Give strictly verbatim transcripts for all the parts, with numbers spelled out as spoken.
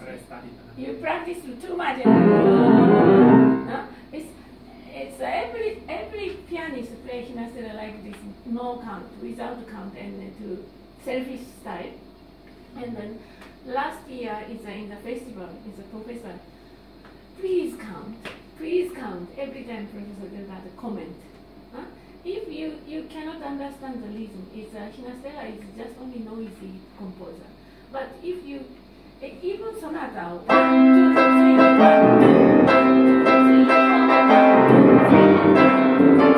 You practice too much. No? It's, it's every every pianist play hinasera like this, no count, without count, and to selfish style. And then last year is uh, in the festival, is a professor. Please count, please count. Every time professor does that comment. Huh? If you, you cannot understand the rhythm, it's uh, hinasera is just only noisy composer. But if you even sonata, one, two, three, one, two, one, two, three, one, two,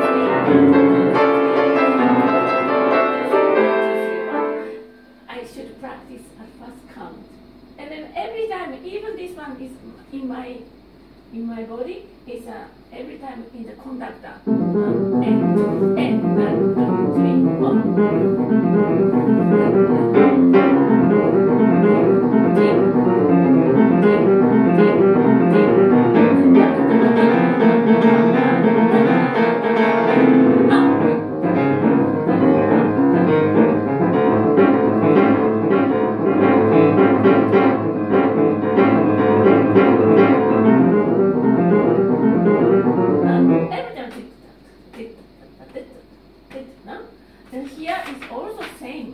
three, I should practice at first count. And then every time, even this one is in my in my body, is uh, every time in the conductor. Um, and, and, one, two, three, one. And here is also same.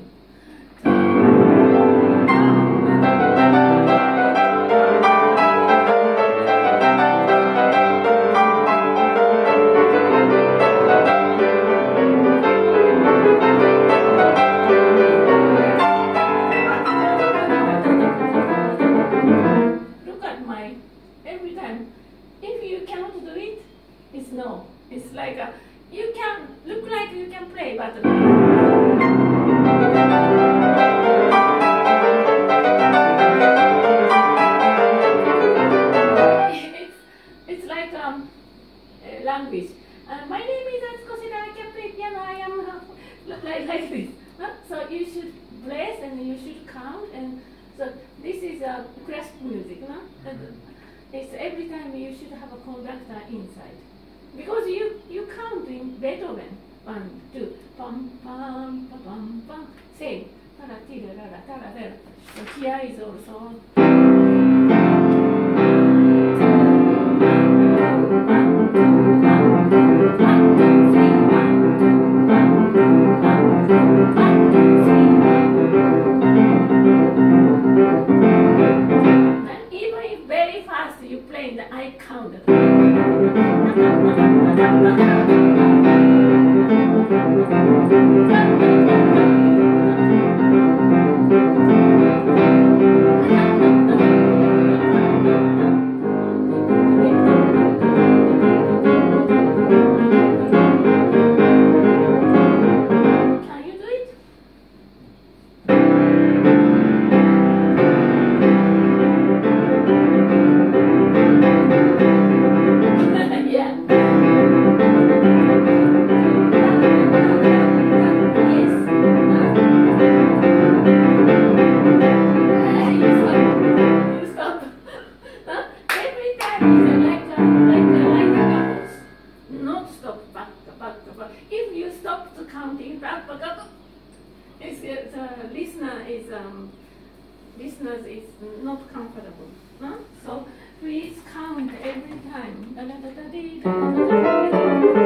Look at my, every time, if you cannot do it, it's no. It's like a, you can look like you can play, but it's, it's like um, a language. Uh, my name is Atsuko, I can play piano, I am uh, like, like this. Huh? So you should bless and you should count, and so this is uh, classical music. No? It's every time you should have a conductor inside. Because you, you count in Beethoven, one, two, pam, pam, pa, pam, pam, same, tara, tira, rara, tara, tara. So here is also. And even if very fast you play, the I count. Listeners is not comfortable. Huh? So please count every time. Da, da, da, da, dee, da, da, da, da,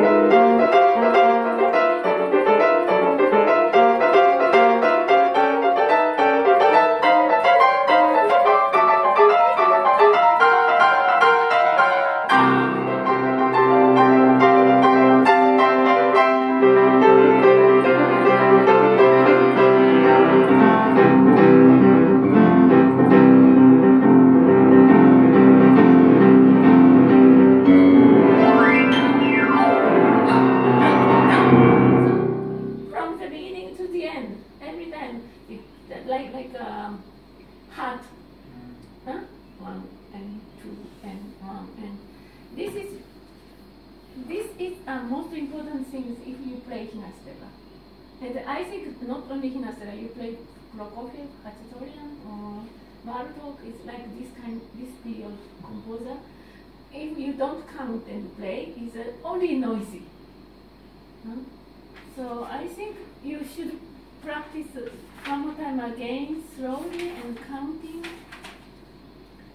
like like um, heart, huh? One and two and one and this is this is uh, most important things if you play hinasera. And I think not only hinasera, you play Prokofiev, Khachaturian, or Bartok is like this kind, this period composer. If you don't count and play, it's uh, only noisy. Huh? So I think you should practice one more time again, slowly and counting.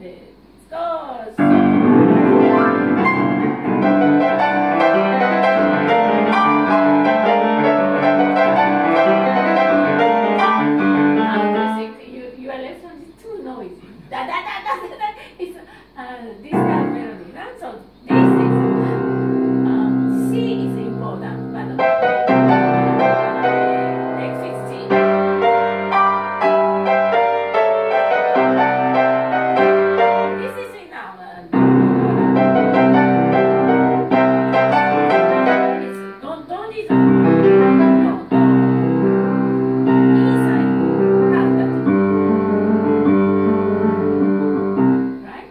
Let's go. Now you think you, your lesson is too noisy. Da, da, da, da, da, da. It's uh, this kind of melody. Right? So this is um, C is important, but next is C. This is enough. It's don't don't is no don't. Inside have that. Right?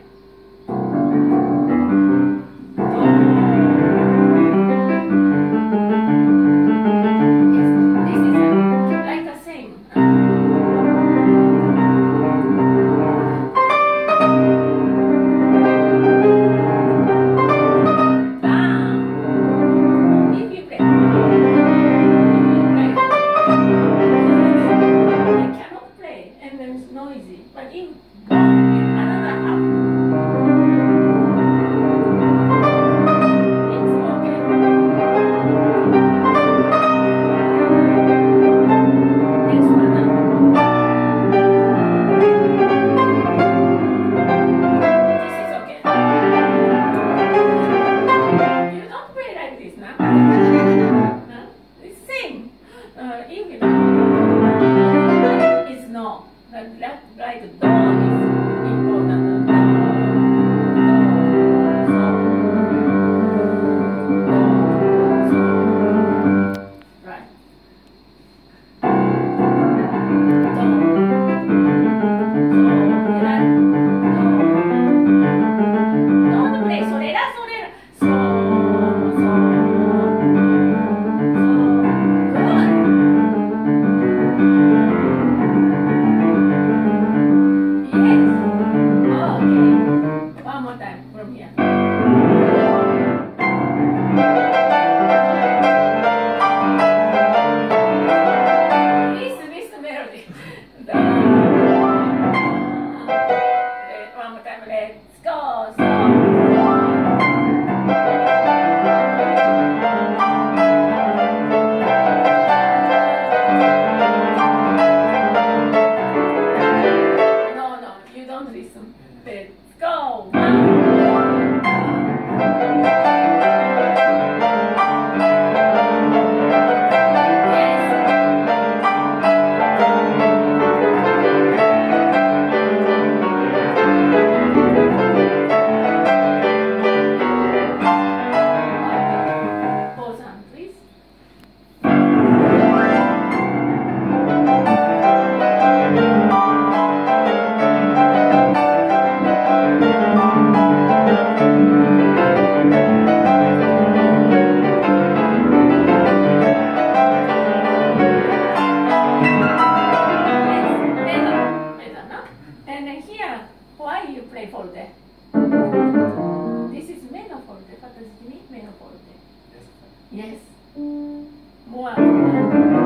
Yes, this is like the same. Down. If you play, if you play, I cannot play, and then it's noisy. But in another half, it's okay. Next one. This is okay. You don't play like this now. No? It's same. Uh, if you it's no. That, that like do is important. Do, do, so, do, so. Right. Do, so, right? Do. Don't play. So, let us, so, let us. So, so, so. Good. Yes. Okay. One more time from here. This this melody. The, one more time. Let's go. So. No, no, you don't listen. Let's go. Pause on, please. And then here, why you play forte? This is meno forte, but it's minor forte. Yes. More.